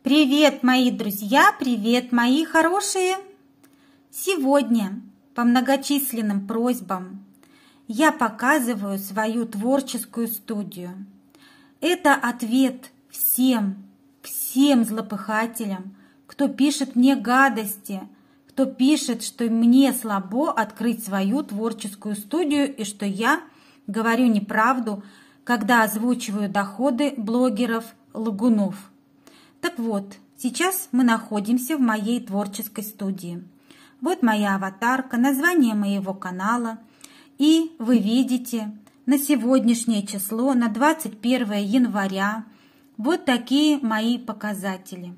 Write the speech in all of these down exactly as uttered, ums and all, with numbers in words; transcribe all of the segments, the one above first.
Привет, мои друзья, привет, мои хорошие! Сегодня по многочисленным просьбам я показываю свою творческую студию. Это ответ всем, всем злопыхателям, кто пишет мне гадости, кто пишет, что мне слабо открыть свою творческую студию и что я говорю неправду, когда озвучиваю доходы блогеров-лгунов. Так вот, сейчас мы находимся в моей творческой студии. Вот моя аватарка, название моего канала. И вы видите на сегодняшнее число, на двадцать первое января, вот такие мои показатели.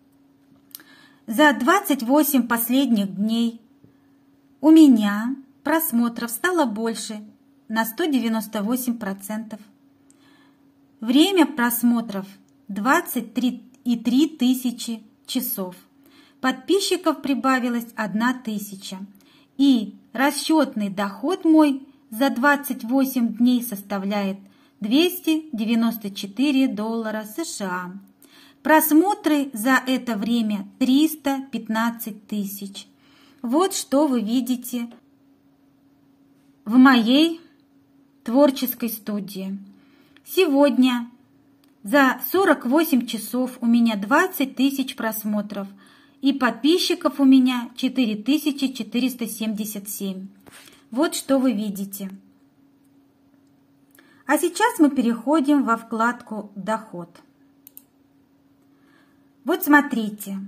За двадцать восемь последних дней у меня просмотров стало больше на сто девяносто восемь процентов. Время просмотров двадцать три и три тысячи часов. Подписчиков прибавилось одна тысяча. И расчетный доход мой за двадцать восемь дней составляет двести девяносто четыре доллара США. Просмотры за это время триста пятнадцать тысяч. Вот что вы видите в моей творческой студии. Сегодня за сорок восемь часов у меня двадцать тысяч просмотров, и подписчиков у меня четыре тысячи четыреста семьдесят семь. Вот что вы видите. А сейчас мы переходим во вкладку «Доход». Вот смотрите.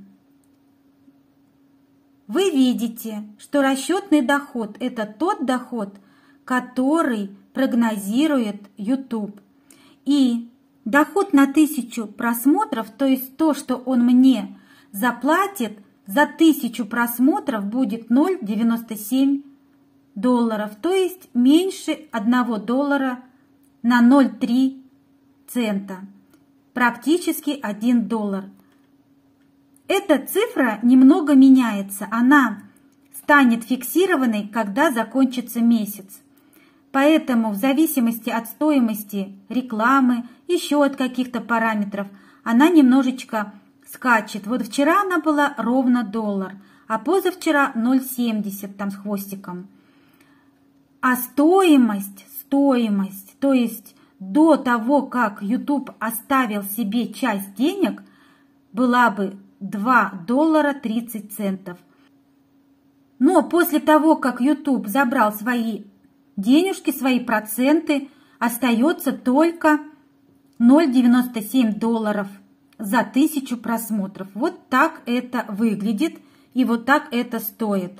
Вы видите, что расчетный доход – это тот доход, который прогнозирует YouTube. И доход на тысячу просмотров, то есть то, что он мне заплатит за тысячу просмотров, будет ноль целых девяносто семь долларов, то есть меньше одного доллара на ноль целых три цента, практически один доллар. Эта цифра немного меняется, она станет фиксированной, когда закончится месяц. Поэтому в зависимости от стоимости рекламы, еще от каких-то параметров, она немножечко скачет. Вот вчера она была ровно доллар, а позавчера ноль целых семьдесят там с хвостиком. А стоимость, стоимость, то есть до того, как YouTube оставил себе часть денег, была бы два доллара тридцать центов. Но после того, как YouTube забрал свои денежки, свои проценты, остается только ноль целых девяносто семь долларов за тысячу просмотров. Вот так это выглядит и вот так это стоит.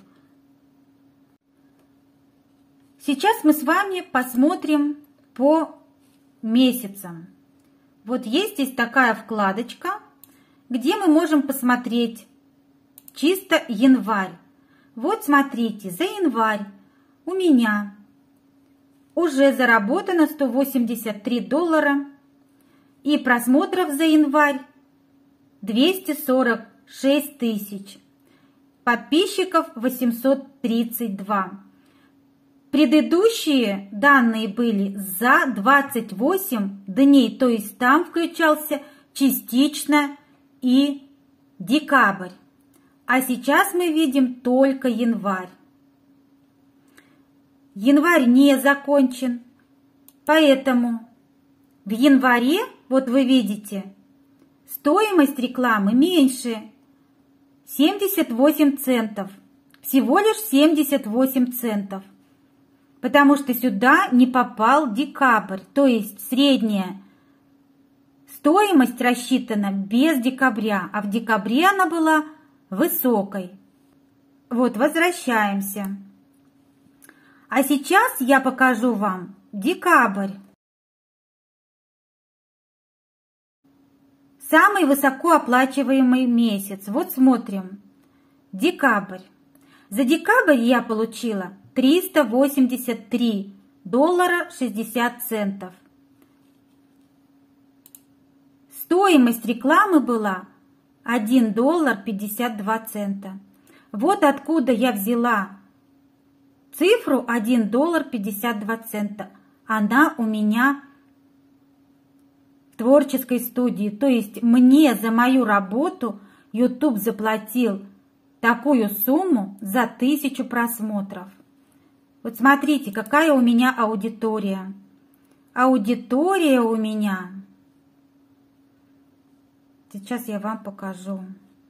Сейчас мы с вами посмотрим по месяцам. Вот есть здесь такая вкладочка, где мы можем посмотреть чисто январь. Вот смотрите, за январь у меня уже заработано сто восемьдесят три доллара, и просмотров за январь двести сорок шесть тысяч, подписчиков восемьсот тридцать два. Предыдущие данные были за двадцать восемь дней, то есть там включался частично и декабрь. А сейчас мы видим только январь. Январь не закончен, поэтому в январе, вот вы видите, стоимость рекламы меньше, семьдесят восемь центов, всего лишь семьдесят восемь центов, потому что сюда не попал декабрь, то есть средняя стоимость рассчитана без декабря, а в декабре она была высокой. Вот, возвращаемся. А сейчас я покажу вам декабрь. Самый высокооплачиваемый месяц. Вот смотрим. Декабрь. За декабрь я получила триста восемьдесят три доллара шестьдесят центов. Стоимость рекламы была один доллар пятьдесят два цента. Вот откуда я взяла цифру один доллар пятьдесят два цента. Она у меня творческой студии. То есть мне за мою работу YouTube заплатил такую сумму за тысячу просмотров. Вот смотрите, какая у меня аудитория. Аудитория у меня. Сейчас я вам покажу.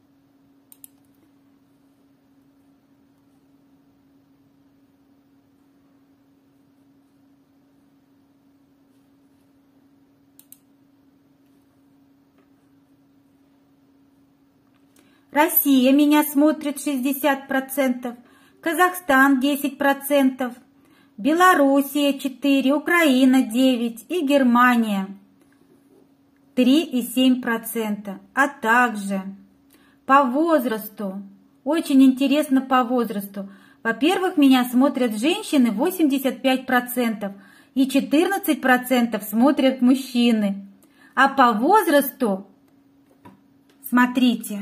Россия меня смотрит шестьдесят процентов, Казахстан десять процентов, Белоруссия четыре процента, Украина девять процентов и Германия три и семь десятых процента. А также по возрасту, очень интересно по возрасту. Во-первых, меня смотрят женщины восемьдесят пять процентов и четырнадцать процентов смотрят мужчины. А по возрасту, смотрите,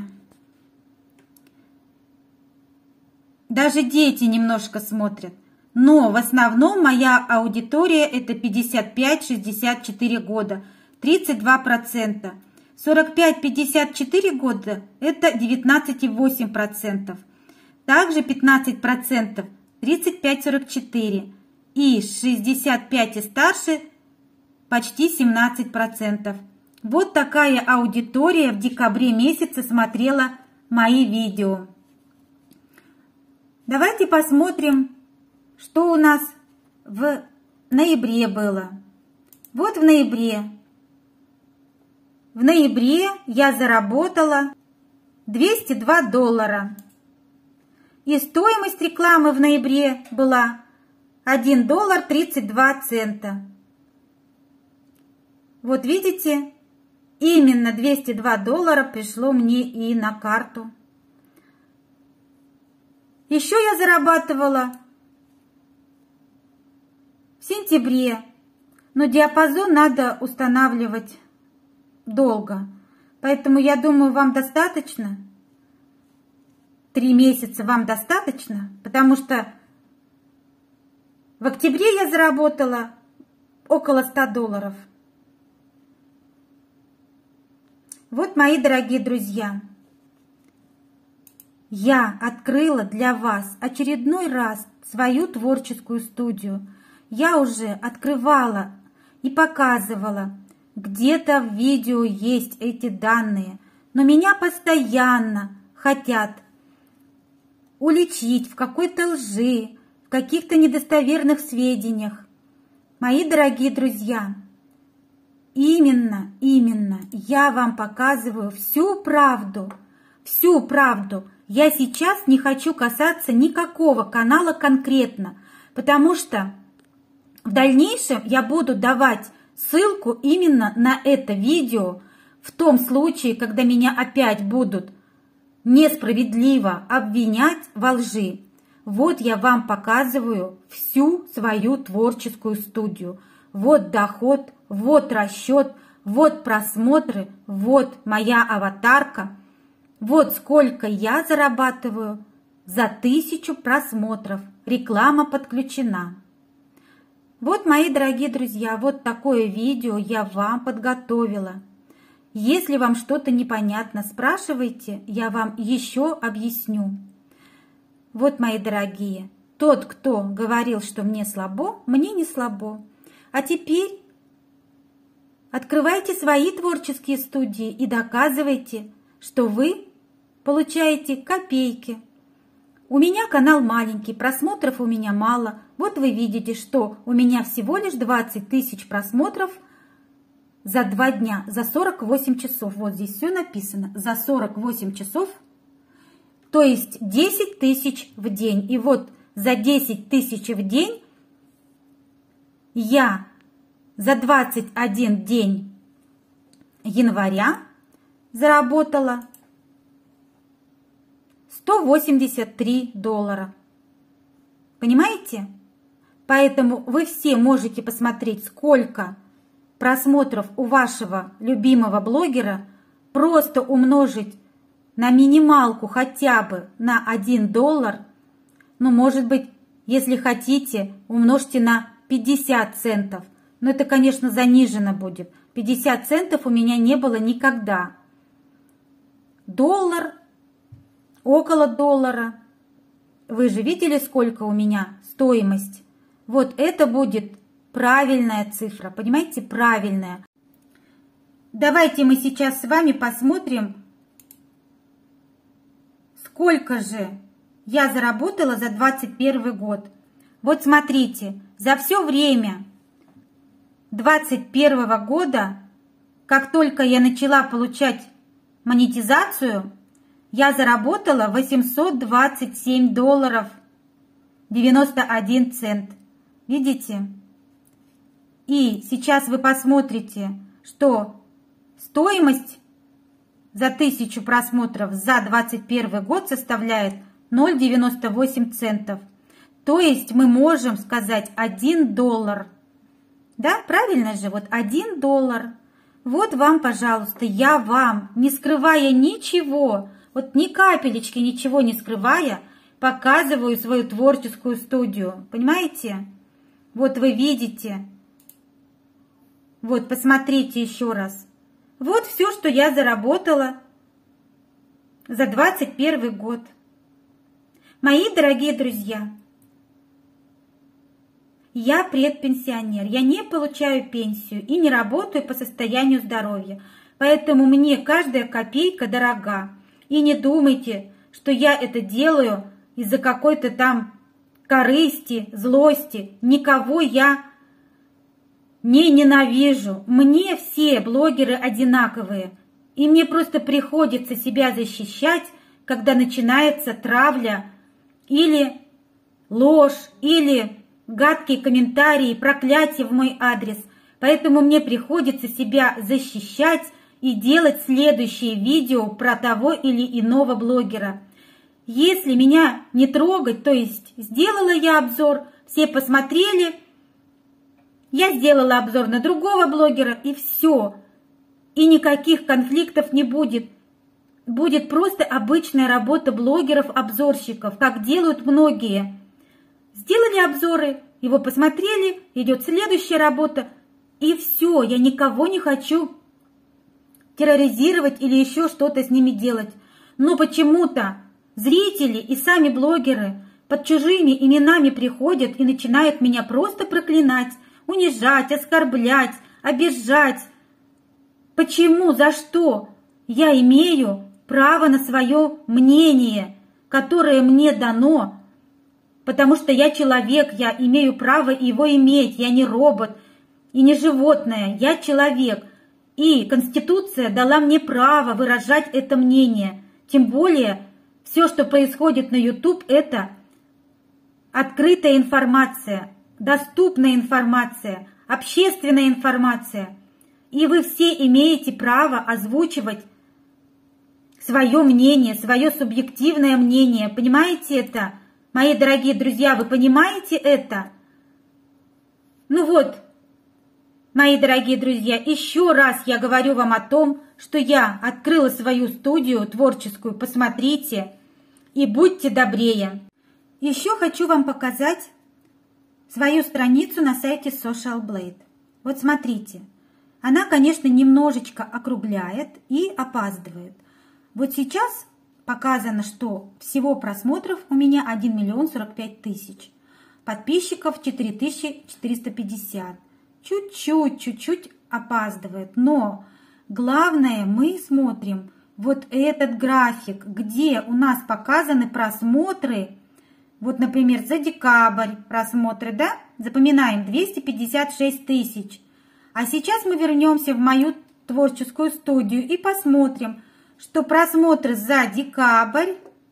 даже дети немножко смотрят. Но в основном моя аудитория это пятьдесят пять — шестьдесят четыре года, тридцать два процента. сорок пять — пятьдесят четыре года это девятнадцать и восемь десятых процента. Также пятнадцать процентов тридцать пять — сорок четыре. И шестьдесят пять и старше почти семнадцать процентов. Вот такая аудитория в декабре месяце смотрела мои видео. Давайте посмотрим, что у нас в ноябре было. Вот в ноябре. В ноябре я заработала двести два доллара. И стоимость рекламы в ноябре была один доллар тридцать два цента. Вот видите, именно двести два доллара пришло мне и на карту. Еще я зарабатывала в сентябре, но диапазон надо устанавливать долго. Поэтому я думаю, вам достаточно. Три месяца вам достаточно, потому что в октябре я заработала около ста долларов. Вот, мои дорогие друзья, я открыла для вас очередной раз свою творческую студию. Я уже открывала и показывала, где-то в видео есть эти данные, но меня постоянно хотят уличить в какой-то лжи, в каких-то недостоверных сведениях. Мои дорогие друзья, именно, именно я вам показываю всю правду, всю правду. Я сейчас не хочу касаться никакого канала конкретно, потому что в дальнейшем я буду давать ссылку именно на это видео в том случае, когда меня опять будут несправедливо обвинять во лжи. Вот я вам показываю всю свою творческую студию. Вот доход, вот расчет, вот просмотры, вот моя аватарка. Вот сколько я зарабатываю за тысячу просмотров. Реклама подключена. Вот, мои дорогие друзья, вот такое видео я вам подготовила. Если вам что-то непонятно, спрашивайте, я вам еще объясню. Вот, мои дорогие, тот, кто говорил, что мне слабо, мне не слабо. А теперь открывайте свои творческие студии и доказывайте, что вы получаете копейки. У меня канал маленький, просмотров у меня мало. Вот вы видите, что у меня всего лишь двадцать тысяч просмотров за два дня, за сорок восемь часов. Вот здесь все написано, за сорок восемь часов, то есть десять тысяч в день. И вот за десять тысяч в день я за двадцать один день января заработала сто восемьдесят три доллара. Понимаете? Поэтому вы все можете посмотреть, сколько просмотров у вашего любимого блогера, просто умножить на минималку хотя бы на один доллар. Ну, может быть, если хотите, умножьте на пятьдесят центов. Но это, конечно, занижено будет. пятьдесят центов у меня не было никогда. Доллар, около доллара. Вы же видели, сколько у меня стоимость? Вот это будет правильная цифра, понимаете, правильная. Давайте мы сейчас с вами посмотрим, сколько же я заработала за двадцать первый год. Вот смотрите, за все время двадцать первого года, как только я начала получать монетизацию, я заработала восемьсот двадцать семь долларов девяносто один цент. Видите? И сейчас вы посмотрите, что стоимость за тысячу просмотров за двадцать первый год составляет ноль целых девяносто восемь центов. То есть мы можем сказать один доллар. Да, правильно же? Вот один доллар. Вот вам, пожалуйста, я вам, не скрывая ничего, вот ни капелечки ничего не скрывая, показываю свою творческую студию. Понимаете? Вот вы видите. Вот, посмотрите еще раз. Вот все, что я заработала за двадцать первый год. Мои дорогие друзья, я предпенсионер, я не получаю пенсию и не работаю по состоянию здоровья, поэтому мне каждая копейка дорога. И не думайте, что я это делаю из-за какой-то там корысти, злости. Никого я не ненавижу. Мне все блогеры одинаковые, и мне просто приходится себя защищать, когда начинается травля или ложь, или гадкие комментарии, проклятия в мой адрес. Поэтому мне приходится себя защищать и делать следующие видео про того или иного блогера. Если меня не трогать, то есть сделала я обзор, все посмотрели, я сделала обзор на другого блогера, и все. И никаких конфликтов не будет. Будет просто обычная работа блогеров-обзорщиков, как делают многие. Сделали обзоры, его посмотрели, идет следующая работа, и все, я никого не хочу терроризировать или еще что-то с ними делать. Но почему-то зрители и сами блогеры под чужими именами приходят и начинают меня просто проклинать, унижать, оскорблять, обижать. Почему, за что? Я имею право на свое мнение, которое мне дано, потому что я человек, я имею право его иметь, я не робот и не животное, я человек. И Конституция дала мне право выражать это мнение. Тем более, все, что происходит на YouTube, это открытая информация, доступная информация, общественная информация. И вы все имеете право озвучивать свое мнение, свое субъективное мнение. Понимаете это? Мои дорогие друзья, вы понимаете это? Ну вот, мои дорогие друзья, еще раз я говорю вам о том, что я открыла свою студию творческую. Посмотрите и будьте добрее. Еще хочу вам показать свою страницу на сайте Social Blade. Вот смотрите, она, конечно, немножечко округляет и опаздывает. Вот сейчас показано, что всего просмотров у меня один миллион сорок пять тысяч, подписчиков четыре тысячи четыреста пятьдесят. Чуть-чуть, чуть-чуть опаздывает, но главное, мы смотрим вот этот график, где у нас показаны просмотры. Вот, например, за декабрь просмотры, да? Запоминаем, двести пятьдесят шесть тысяч. А сейчас мы вернемся в мою творческую студию и посмотрим, что просмотры за декабрь,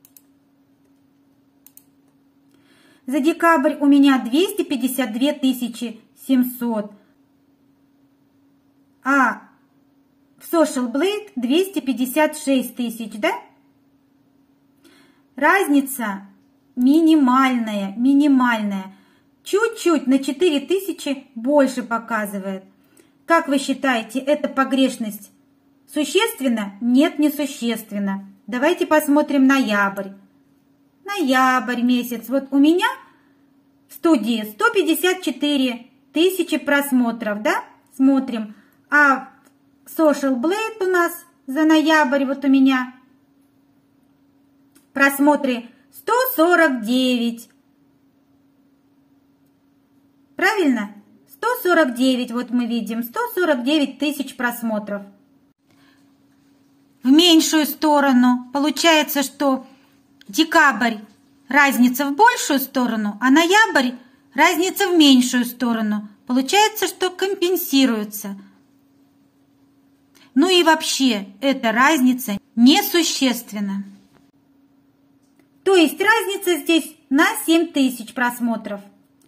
за декабрь у меня двести пятьдесят две тысячи семьсот, а в Social Blade двести пятьдесят шесть тысяч, да? Разница минимальная, минимальная. Чуть-чуть на четыре тысячи больше показывает. Как вы считаете, эта погрешность существенно? Нет, не существенно. Давайте посмотрим ноябрь. Ноябрь месяц. Вот у меня в студии сто пятьдесят четыре тысячи просмотров, да? Смотрим. А Social Blade у нас за ноябрь, вот у меня просмотры сто сорок девять. Правильно? сто сорок девять, вот мы видим, сто сорок девять тысяч просмотров. В меньшую сторону получается, что декабрь разница в большую сторону, а ноябрь разница в меньшую сторону. Получается, что компенсируется. Ну и вообще, эта разница несущественна. То есть разница здесь на семь тысяч просмотров.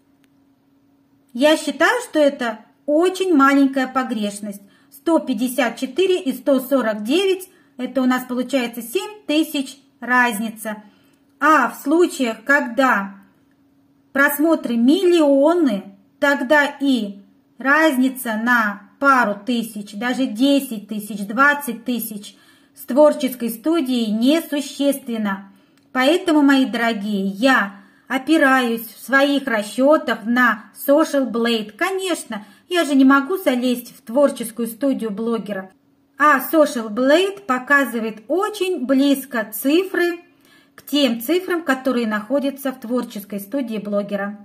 Я считаю, что это очень маленькая погрешность. сто пятьдесят четыре и сто сорок девять, это у нас получается семь тысяч разница. А в случаях, когда просмотры миллионы, тогда и разница на пару тысяч, даже десять тысяч, двадцать тысяч с творческой студией несущественна. Поэтому, мои дорогие, я опираюсь в своих расчетах на Social Blade. Конечно, я же не могу залезть в творческую студию блогера. А Social Blade показывает очень близко цифры к тем цифрам, которые находятся в творческой студии блогера.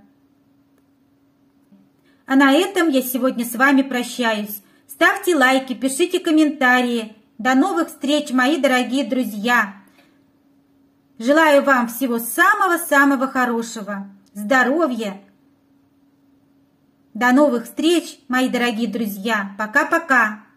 А на этом я сегодня с вами прощаюсь. Ставьте лайки, пишите комментарии. До новых встреч, мои дорогие друзья! Желаю вам всего самого-самого хорошего, здоровья. До новых встреч, мои дорогие друзья. Пока-пока.